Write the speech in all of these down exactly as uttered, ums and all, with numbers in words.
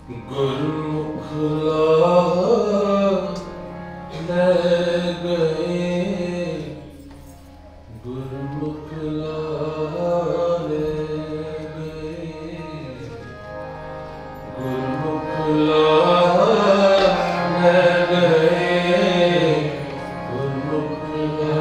गुरमुख ले गए, गुरमुख ले गए, गुरमुख ले गए, गुरमुख ले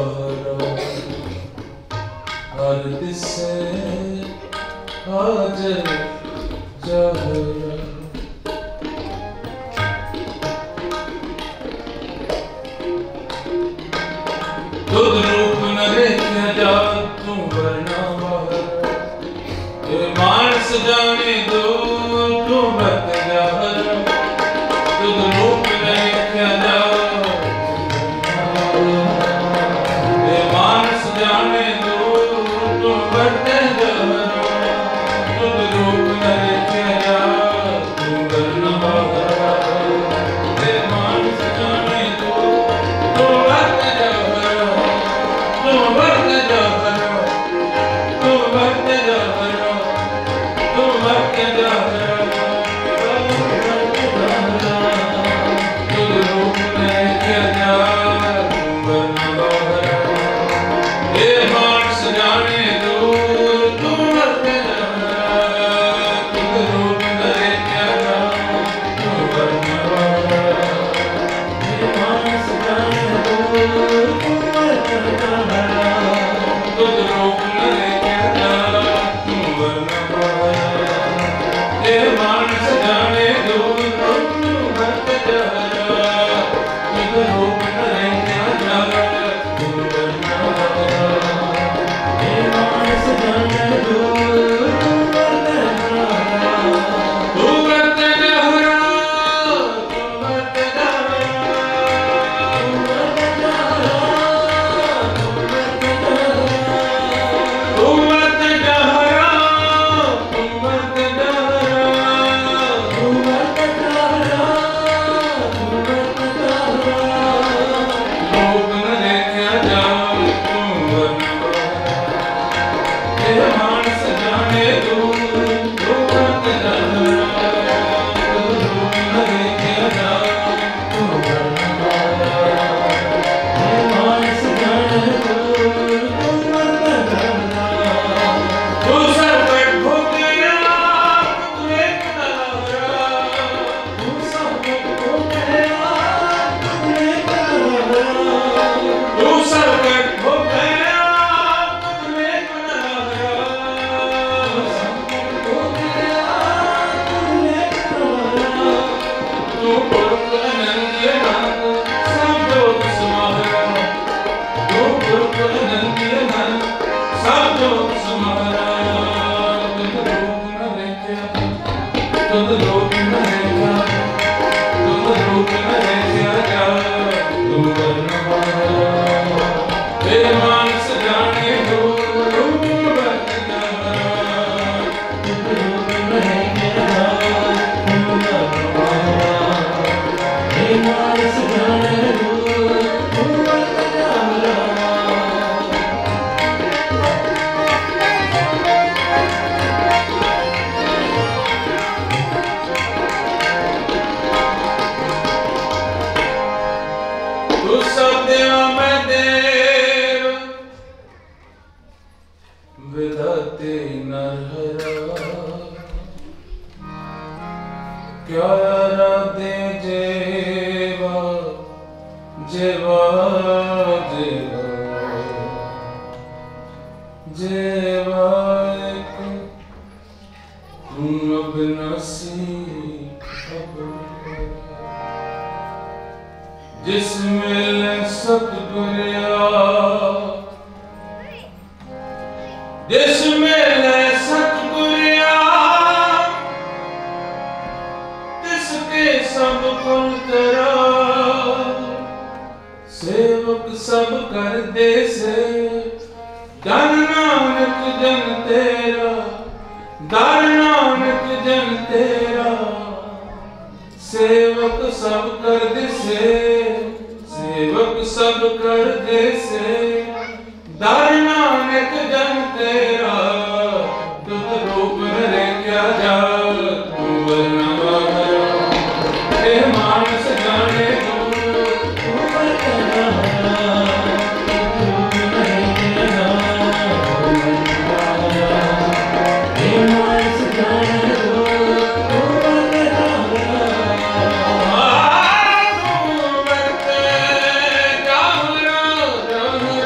बाहर हर दिसे हाजर जहरा तुद रूप न देखा जा तू वरना बाहर ये मानस जाने दो तू बत जहर तुद रूप न देखा जा ये मानस जाने दो तू बत जहर तुद रूप न देखा जा तू वरना बाहर ये मानस जाने दो तू बत जहर तू बत जहर तू बत जहर तू बत जहर तुद रूप ने किया जा तू वरना बाहर ये मानस जाने दो तू बत जहर तुद रूप ने किया जा तू वरना बाहर ये मानस जाने दो तू बत जहर तुद रूप ने किया जा तू वरना बाहर ये मानस जाने दो तू बत जहर तुद रूप ने किया जा तू वरना बाहर ये मानस जाने दो तू बत जहर तू बत जहर तू बत जहर तू बत जहर तू बत जहर तू बत जहर तू बत जहर रूप न देखा जा तू वरना बाहर ये मानस जाने दो तू बत जहर तुद रूप न देखा जा तू वरना बाहर ये मानस जाने दो तू बत जहर तू सरकट हो गया तू एक नलहरा तू सरकट हो गया तू एक नलहरा तू सरकट हो गया तू एक नलहरा तू सरकट हो गया तू एक नलहरा तू पुरख अनंत अनंत सब जोग समाहरा तू पुरख अनंत अनंत सब जोग समाहरा तुद रूप न देखा तुद रूप न देखा जा तू वरना बाहर ये मानस जाने दो तू बत जहर तुद रूप न देखा जा तू वरना बाहर ये मानस जाने दो तू बत जहर तू सब देवा मैं देव विधाते नरहरा क्या राधे जेवा जेवा जेवा जेवा एक तुम अविनाशी जिसमें सतगुरिया जिसमें सतगुरिया तिसके सब कुल तेरा सेवक सब कर दे से धन नानक जन तेरा धन नानक जन तेरा सेवक सब कर दे से सेवक सब कर दे से दार नानक जन तेरा तुद रूप रे क्या जा तू वरना बाहर ये मानस जाने दो तू बत जहर तुद रूप रे क्या जा तू वरना बाहर ये मानस जाने दो तू बत जहर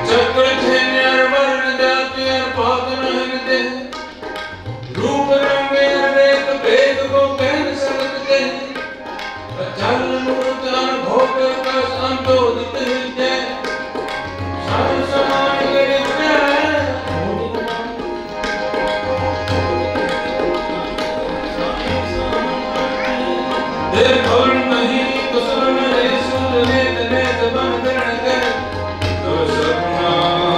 चक्र छेन्यर वर्ण जाति पात रहन दे रूप रंग अनेक भेद को कहन सकते चल मूर्त अनुभव का संतोषित है सारे समान गणित देव भवन नहीं तो सुन रे सुन रे तने जबन करण कर तो सपना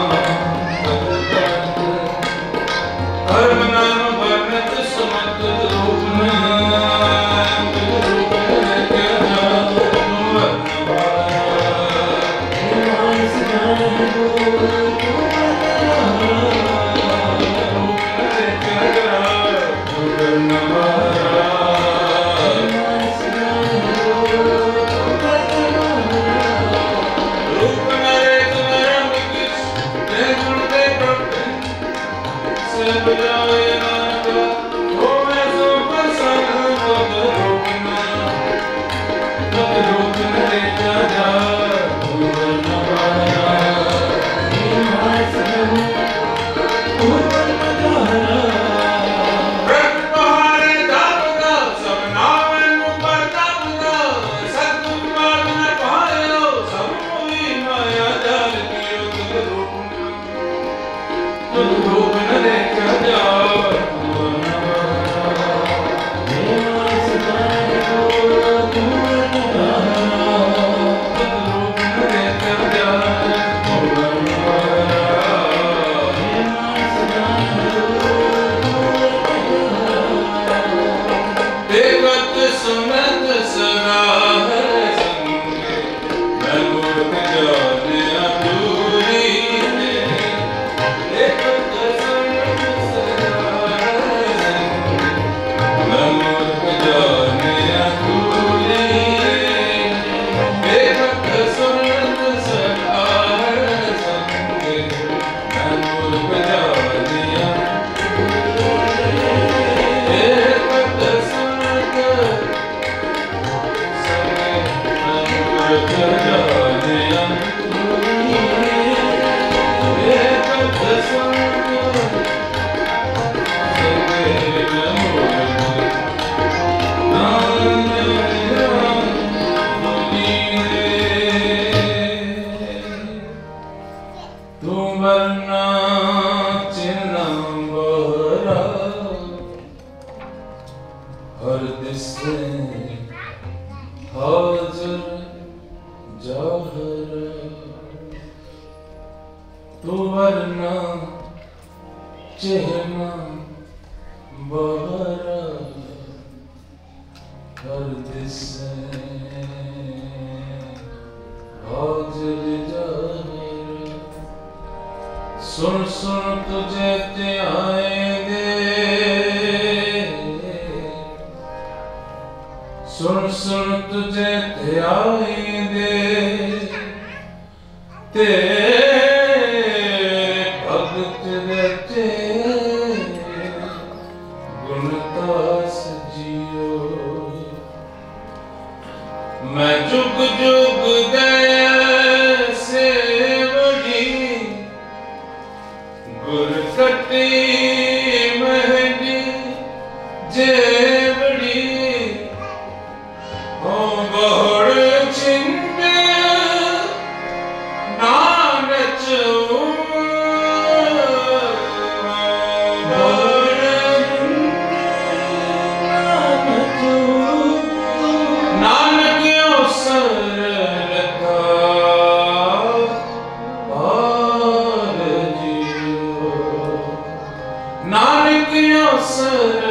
कर्म नाम वर्णत समत रूप नाम रूप के नाम वर्ण सुन सुन तुझे ते आएंगे सुन सुन तुझे ते आएंगे तेरे भगत रहते गुणदास जियो मैं जुग जुग गए गुरकटी महंगी जेवड़ी हो बहुड़ छिंद नानच नानक सर नानक सर